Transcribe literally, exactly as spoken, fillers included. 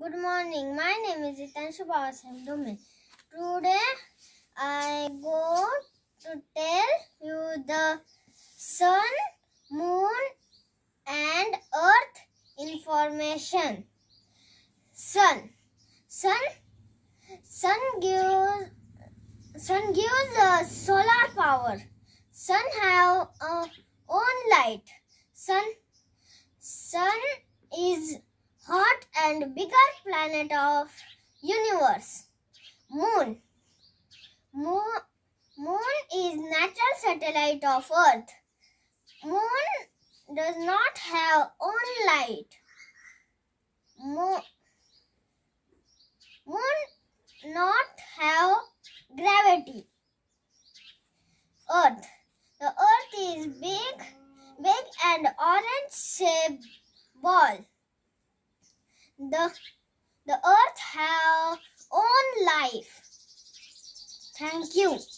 Good morning. My name is Ritanshu. Today I go to tell you the sun, moon and earth information. Sun. Sun Sun gives Sun gives uh, solar power. Sun have uh, own light. Sun Sun is hot and bigger planet of universe. Moon. Moon, moon is natural satellite of Earth. Moon does not have own light. Moon, moon not have gravity. Earth. The Earth is big, big and orange shaped ball. The, the earth have own life. Thank you.